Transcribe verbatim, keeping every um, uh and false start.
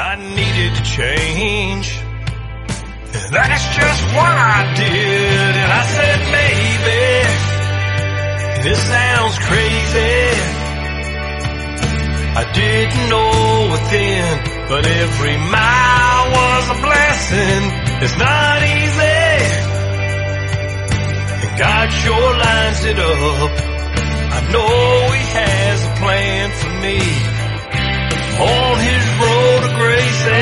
I needed to change. That's just what I did. And I said, maybe this sounds crazy. I didn't know it then, but every mile was a blessing. It's not easy, and God sure lines it up. I know He has a plan for me on His road of grace